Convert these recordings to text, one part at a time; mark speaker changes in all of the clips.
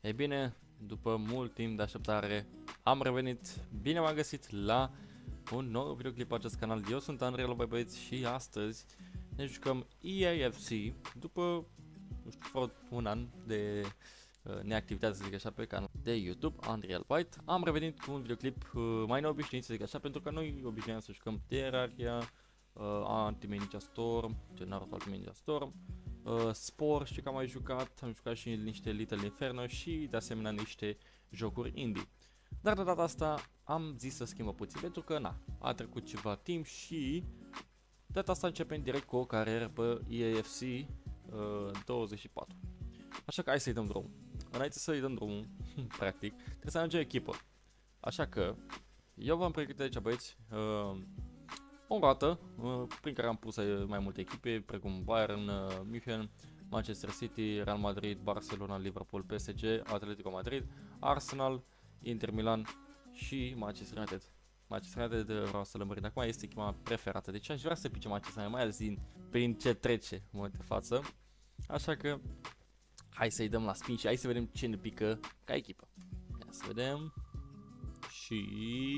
Speaker 1: Ei bine, după mult timp de așteptare, am revenit. Bine m-am găsit la un nou videoclip pe acest canal. Eu sunt Unreal, băieți, și astăzi ne jucăm EAFC după, nu știu, vreo un an de neactivitate, să zic așa, pe canal de YouTube, Unreal Byte. Am revenit cu un videoclip mai neobișnuit, să zic așa, pentru că noi obișnuiam să jucăm Terraria, Anti-Ninja Storm, Generator Anti-Ninja Storm, Spore, știu că am mai jucat, am jucat și niște Little Inferno și de asemenea niște jocuri indie. Dar de data asta am zis să schimbă puțin, pentru că na, a trecut ceva timp și de data asta începem direct cu o carieră pe EAFC 24. Așa că hai să-i dăm drumul. Înainte să-i dăm drumul, practic, trebuie să ajungem echipă. Așa că eu v-am pregătit aici, băieți, o roată prin care am pus mai multe echipe, precum Bayern, München, Manchester City, Real Madrid, Barcelona, Liverpool, PSG, Atletico Madrid, Arsenal, Inter Milan și Manchester United. Manchester United vreau să lămurim acum, este echipa mea preferată, deci aș vrea să pice Manchester United, mai ales prin ce trece în momentul de față. Așa că hai să-i dăm la spin și hai să vedem ce ne pică ca echipă. Ia să vedem. Și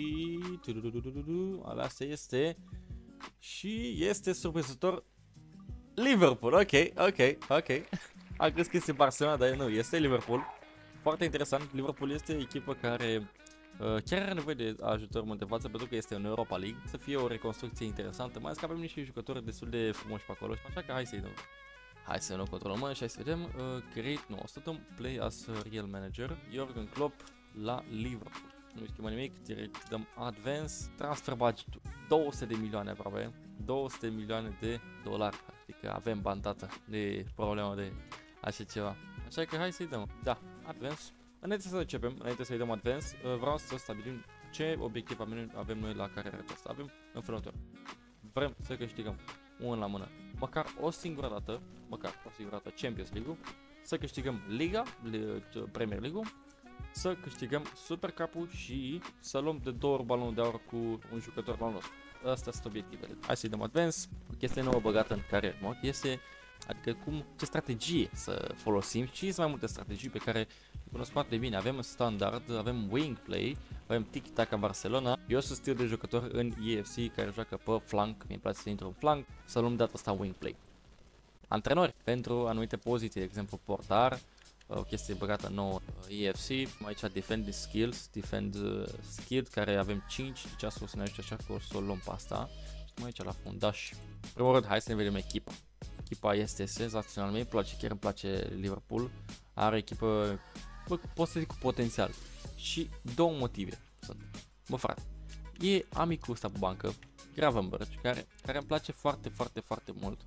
Speaker 1: aleasă este. Și este surprinzător Liverpool. Ok. Am crezut că este Barcelona, dar nu, este Liverpool. Foarte interesant, Liverpool este o echipă care chiar are nevoie de ajutor în față, pentru că este în Europa League. Să fie o reconstrucție interesantă, mai ales că avem niște jucători destul de frumoși pe acolo. Așa că hai să-i dăm. Hai să nu controlăm și hai să vedem. Create, nu, o să dăm play as real manager. Jurgen Klopp la Liverpool. Nu schimbă nimic, direct dăm advance. Transfer budget 200 de milioane aproape. 200 de milioane de dolari. Adică avem bani, tată, de problemă de așa ceva. Așa că hai să-i dăm. Da, advance. Înainte să începem, înainte să-i dăm advance, vreau să stabilim ce obiectiv avem noi la cariera aceasta. Avem în felul următor. Vrem să câștigăm unul la mână, măcar o singură dată Champions League-ul, să câștigăm Liga, Premier League-ul, să câștigăm Super Cup-ul și să luăm de 2 ori balonul de aur cu un jucător al nostru. Astea sunt obiectivele. Hai să-i dăm advance, o chestie nouă băgată în carieră, o chestie, adică ce strategie să folosim și sunt mai multe strategii pe care le cunosc foarte bine. Avem standard, avem wing play, avem tiki-taka Barcelona. Eu sunt stil de jucător în EAFC care joacă pe flank, mi-e place să intru în flank, să luăm data asta wing play. Antrenori pentru anumite poziții, de exemplu portar, o chestie băgată nouă EAFC, aici defend skills, skill, care avem 5, deci asta o să ne ajute, așa că o să o luăm pe asta. Și aici la fundaș. În primul rând, hai să ne vedem echipa. Echipa este senzațională, mie place, chiar îmi place Liverpool, are echipă, pot să zic, cu potențial. Și două motive sunt. Bă, frate, e amicul ăsta pe bancă, Gravenberch, care îmi place foarte mult.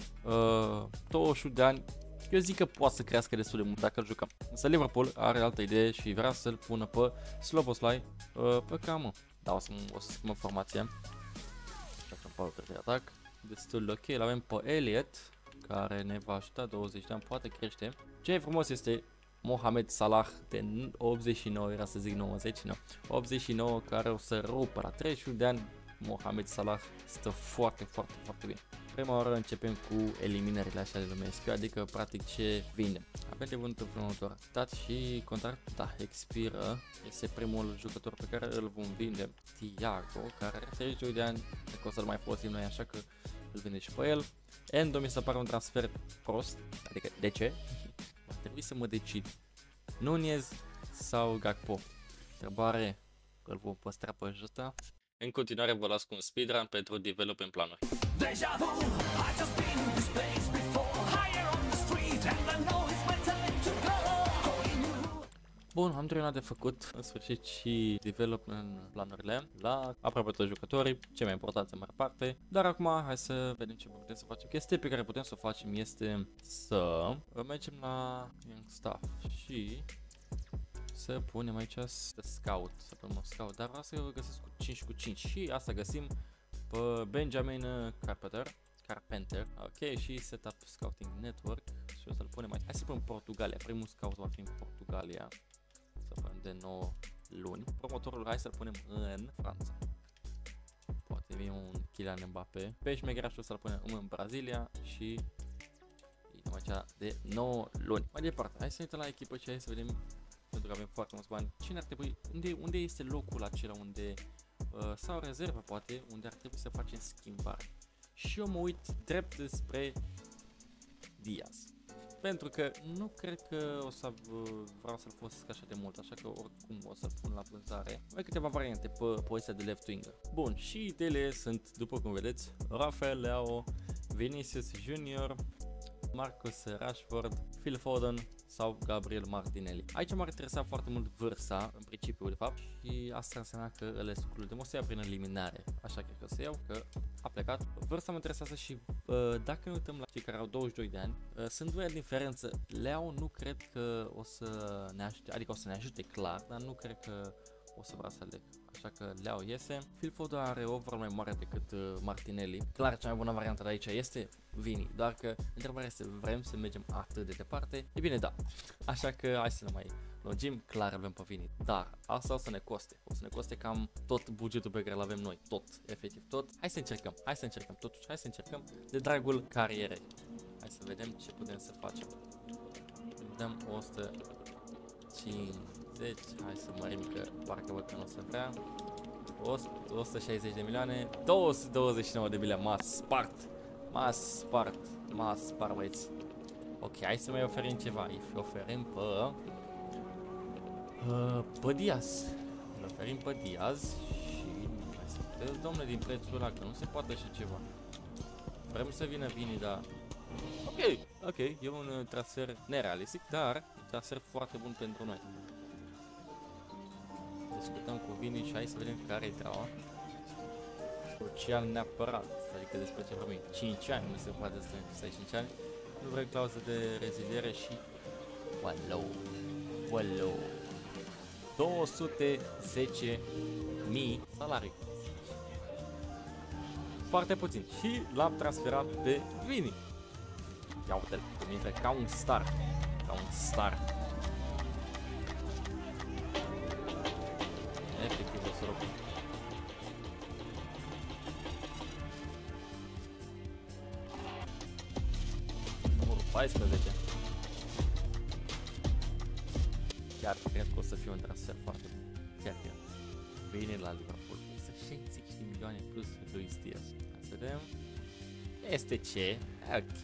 Speaker 1: 28 de ani, eu zic că poate să crească destul de mult dacă îl jucăm. Însă Liverpool are altă idee și vrea să-l pună pe Szoboszlai pe camă. Da, o să schimbăm formația. Facem 4 de atac. Destul de ok, îl avem pe Elliot, care ne va ajuta, 20 de ani, poate crește. Ce e frumos este Mohamed Salah de 89, era să zic 90, nu. 89, care o să rupă la 31 de ani. Mohamed Salah stă foarte bine. Prima oară începem cu eliminările, așa le numesc, adică practic ce vinde. Avem de vândut în următor. Dat și contract, da, expiră. Este primul jucător pe care îl vom vinde, Thiago, care are 32 de ani, că o să-l mai folosim noi, așa că îl vinde și pe el. Endo mi se pare un transfer prost, adică de ce? Va trebui să mă decid. Nunez sau Gakpo? Întrebare, îl vom păstra pe ăsta. În continuare vă las cu un speedrun pentru development planuri. Bun, am terminat de făcut în sfârșit și development planurile la aproape toți jucătorii, cei mai importanți în mare parte. Dar acum hai să vedem ce putem să facem. Chestia pe care putem să o facem este să mergem la Young Staff și să punem aici scout, să punem un scout, dar vreau să găsesc cu 5 cu 5 și asta găsim pe Benjamin Carpenter, ok, și setup scouting network și o să-l punem aici. Hai să punem Portugalia, primul scout va fi în Portugalia, să punem de 9 luni. Următorul hai să-l punem în Franța, poate vine un Kylian Mbappé. Pe șmecherașul să-l punem în Brazilia și suntem aici de 9 luni. Mai departe, hai să ne uităm la echipă și hai să vedem, pentru că avem foarte mulți bani, cine ar trebui, unde este locul acela unde, sau rezervă poate, unde ar trebui să facem schimbare. Și eu mă uit drept spre Diaz. Pentru că nu cred că o să vreau să-l folosesc așa de mult, așa că oricum o să-l pun la vânzare. Mai câteva variante pe poziția de left winger. Bun, și ideile sunt, după cum vedeți, Rafael Leao, Vinicius Junior, Marcus Rashford, Phil Foden sau Gabriel Martinelli. Aici m-ar interesa foarte mult vârsta, în principiu de fapt, și asta înseamnă că îl excludem. O să ia prin eliminare, așa cred că o să iau, că a plecat. Vârsta mă interesează și dacă ne uităm la cei care au 22 de ani, sunt 2 ani diferență. Leao nu cred că o să ne ajute, adică o să ne ajute clar, dar nu cred că o să vreau să aleg. Așa că Leao iese. Phil Foden are overall mai mare decât Martinelli. Clar, cea mai bună variantă de aici este Vini, doar că întrebarea este, vrem să mergem atât de departe? E bine, da. Așa că hai să ne mai lungim, clar avem pe Vini. Dar asta o să ne coste. O să ne coste cam tot bugetul pe care îl avem noi. Tot, efectiv tot. Hai să încercăm totuși, hai să încercăm de dragul carierei. Hai să vedem ce putem să facem. Dăm 150, hai să mărim că parcă văd că nu o să vrea. 160 de milioane, 229 de milioane, m-a spart băieți. Ok, hai să mai oferim ceva, îi oferim pe Diaz. Îl oferim pe Diaz și hai să puteți, domnule, din prețul ăla, că nu se poate așa ceva. Vrem să vină Vini, dar ok, e un transfer nerealistic, dar un transfer foarte bun pentru noi. Discutăm cu Vini și hai să vedem care e treaba. Social neapărat, adică despre ce vorbim. 5 ani, nu se poate să 5 ani. Nu vrem clauză de reziliere și... Walou. 210.000 salarii. Foarte puțin. Și l-am transferat pe Vini. Ia uite-l, cum intră ca un star. Efectiv, o să rog. Numărul 14. Chiar cred că o să fie un transfer foarte bun. Chiar. Vine la Liverpool. 160 de milioane plus Luis Diaz. Hai să vedem. Este ce? Ok.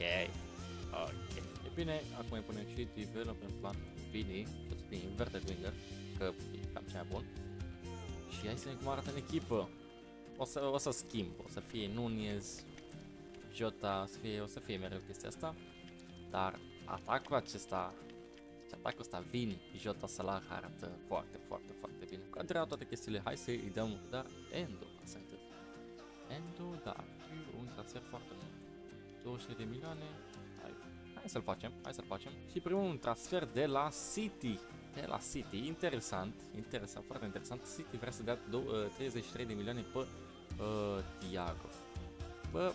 Speaker 1: E bine, acum îi punem și development plan Vini, o să fie inverted winger, că e cam cea mai bun. Și hai să vedem cum arată în echipă. O să schimb, o să fie Nunez, Jota, o să fie mereu chestia asta. Dar atacul ăsta, Vini, Jota, Salah arată foarte bine. Cu adevărat toate chestiile, hai să îi dăm, dar Endo, asta e Endo, da, un transfer foarte bun. 200 de milioane, hai să-l facem. Și primul un transfer de la City. Interesant, foarte interesant. City vrea să dea 33 de milioane pe Thiago. Bă,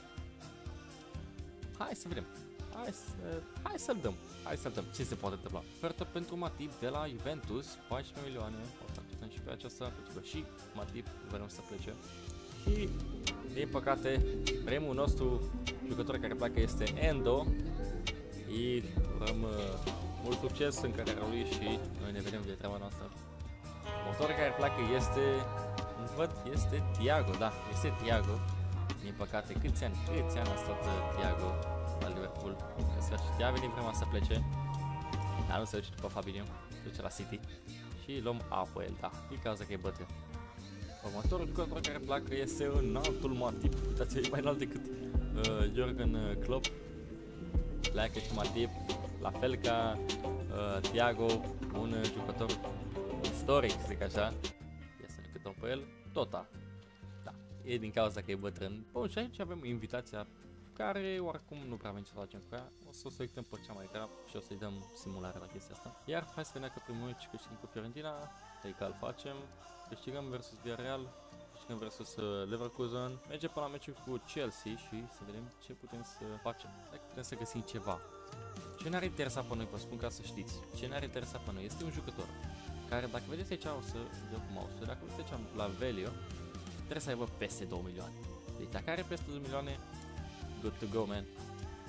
Speaker 1: hai să vedem. Hai să-l dăm. Ce se poate întâmpla? Ofertă pentru Matip de la Juventus, 14 milioane. O să ajutăm și pe aceasta, pentru că și Matip vrem să plece. Și, din păcate, primul nostru jucător care pleacă este Endo. Și urăm mult succes în carieră lui și noi ne vedem de treaba noastră. Motorul care pleacă este Thiago, da, este Thiago. Din păcate, câți ani a stat Thiago la Liverpool? În sfârșit, a venit vremea să plece. Dar nu se duce după Fabinho, se duce la City. Și luăm Apoel, da, e cauza că e bătrân. Următorul jucător care pleacă este înaltul Matip. Uitați, e mai înalt decât Jurgen Klopp. Pleacă și Matip, la fel ca Thiago, un jucător istoric, să zic așa. Ia să ne cântăm pe el, Tota. Da, e din cauza că e bătrân. Bun, și aici avem invitația care oricum nu prea avem ce facem cu ea. O să uităm pe cea mai grea și o să-i dăm simulare la chestia asta. Iar hai să vedem că primul meci câștigăm cu Fiorentina, egal facem. Câștigăm versus Villarreal, câștigăm versus Leverkusen. Mergem până la meciul cu Chelsea și să vedem ce putem să facem. Dacă putem să găsim ceva. Ce ne-ar interesa pe noi, vă spun ca să știți. Ce ne-ar interesa pe noi este un jucător care, dacă vedeți aici, o să dă cu mouse-ul, dacă vedeți aici la value, trebuie să aibă peste 2 milioane. Deci dacă are peste 2 milioane, good to go, man.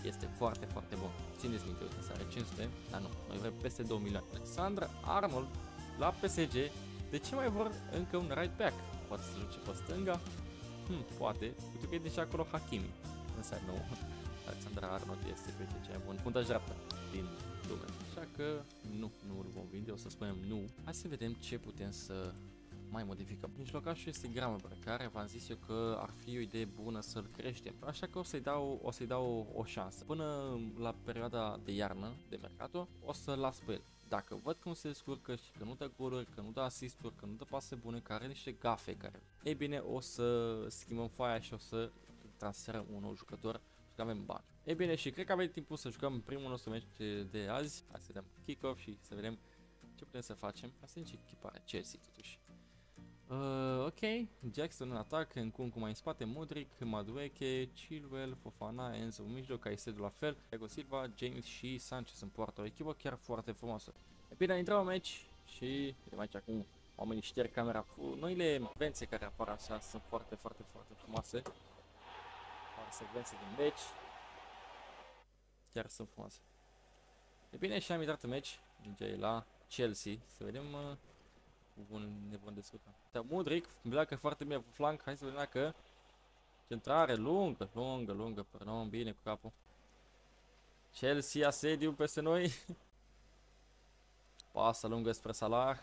Speaker 1: este foarte, foarte bun. Țineți minte, uite, are 500, dar nu, noi vrem peste 2 milioane. Alexander Arnold la PSG, de ce mai vor încă un right back? Poate să joace pe stânga? Poate, uite că e deja acolo Hakimi, însă nu, Alexander Arnold este pe cea mai bun fundaș dreaptă din lume, așa că nu îl vom vinde, o să spunem nu. Hai să vedem ce putem să mai modificăm. Mijlocașul este Gravenberch, care v-am zis eu că ar fi o idee bună să-l creștem, așa că o să-i dau o șansă. Până la perioada de iarnă, de mercato, o să las pe el. Dacă văd cum se descurcă și că nu dă goluri, că nu dă asisturi, că nu dă pase bune, că are niște gafe care... Ei bine, o să schimbăm foaia și o să transferăm un nou jucător, pentru că avem bani. Ei bine, și cred că avem timpul să jucăm primul nostru meci de azi. Hai să vedem kick-off și să vedem ce putem să facem. Asta e echiparea Chelsea, totuși. Ok, Jackson în atac, Nkunku mai în spate, Modric, Madueke, Chilwell, Fofana, Enzo în mijloc, Caicedo la fel, Thiago Silva, James și Sanchez în poartă, o echipă chiar foarte frumoasă. E bine, intrăm în meci și vedem aici acum oamenii șterg camera. Noile secvențe care apar așa sunt foarte, foarte, foarte frumoase. Apar secvențe din meci, chiar sunt frumoase. E bine, și am intrat în meci, e la Chelsea, să vedem... ne vom descurca. Modric pleacă foarte bine pe flanc. Hai să vedem dacă centrare lungă, pardon, bine cu capul. Chelsea asediu peste noi. Pasă lungă spre Salah.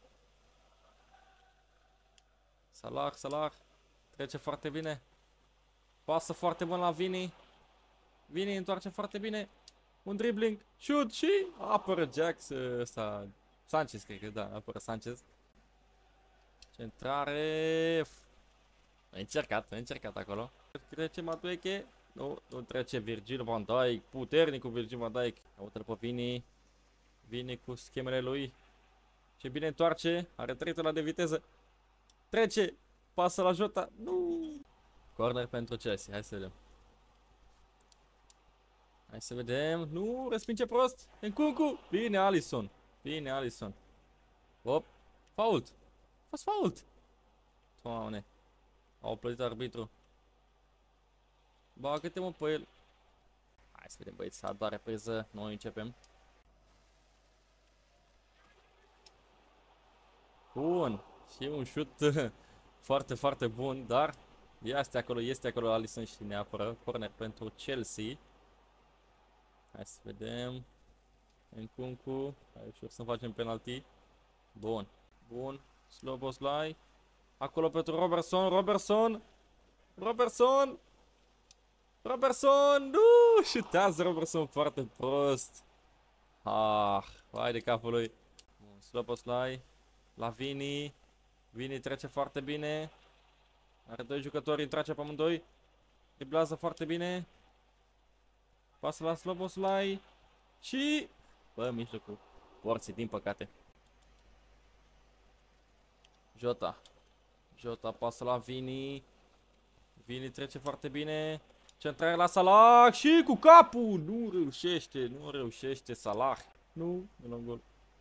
Speaker 1: Salah trece foarte bine. Pasă foarte bun la Vini. Vini întoarce foarte bine. Un dribbling, shoot și apără ăsta. Sanchez, cred că da, apără Sanchez. Centrare. A încercat acolo. Trece Madueke. Nu trece Virgil van Dijk. Puternic cu Virgil van Dijk. Uite-l pe Vini. Vini cu schemele lui. Ce bine întoarce. Are tretul de viteză. Trece. Pasă la Jota. Nu. Corner pentru Chelsea. Hai să vedem. Hai să vedem. Nu, respinge prost. Nkunku. Bine Alisson. Hop. Fault. A fost fault. Doamne. Au plătit arbitru. Bagă-te mă pe el. Hai să vedem băieți. A doua repriză. Noi începem. Bun. Și un șut foarte, foarte bun. Dar este acolo Alisson și ne apără. Corner pentru Chelsea. Hai să vedem. Nkunku. Hai ușor să facem penalty. Bun. Szoboszlai. Acolo pentru Robertson. Nu! Șutează Robertson foarte prost. Vai de capul lui. Szoboszlai. La Vini. Vini trece foarte bine. Are doi jucători, trece pe amândoi. Driblează foarte bine. Pasă la Szoboszlai. Și... Bă, mijlocul porții, din păcate. Jota pasă la Vini. Vini trece foarte bine. Centrare la Salah și cu capul. Nu reușește Salah. Nu la gol.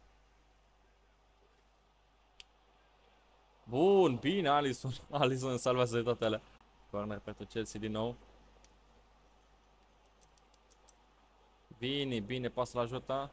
Speaker 1: Bun, bine Alisson salvează de toate alea. Corner pentru Chelsea din nou. Bine, pasă la Jota.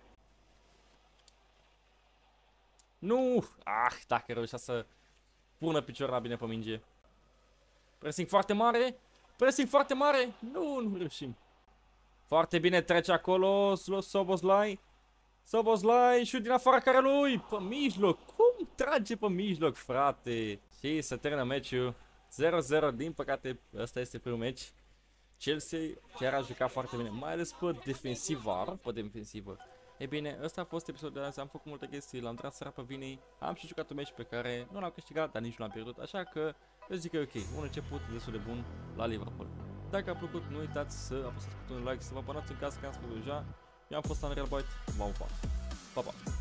Speaker 1: Nu! Dacă reușea să pună piciorul bine pe minge. Pressing foarte mare. Nu reușim. Foarte bine trece acolo Szoboszlai. Șut din afara care lui. Pe mijloc. Cum trage pe mijloc, frate? Și se termină meciul 0-0. Din păcate, ăsta este primul meci. Chelsea chiar a jucat foarte bine, mai ales pe defensivă. E bine, ăsta a fost episodul de azi, am făcut multe chestii, l-am tras seara pe Vini, am și jucat un meci pe care nu l-am câștigat, dar nici nu l-am pierdut, așa că eu zic că e ok, un început destul de bun la Liverpool. Dacă a plăcut, nu uitați să apăsați un like, să vă abonați în caz că am spus deja. Eu am fost Unreal Byte, v-am pupat. Pa, pa!